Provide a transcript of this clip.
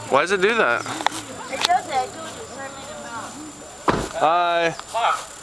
Why does it do that? It does that. I told you, 7 minute mouth. Hi.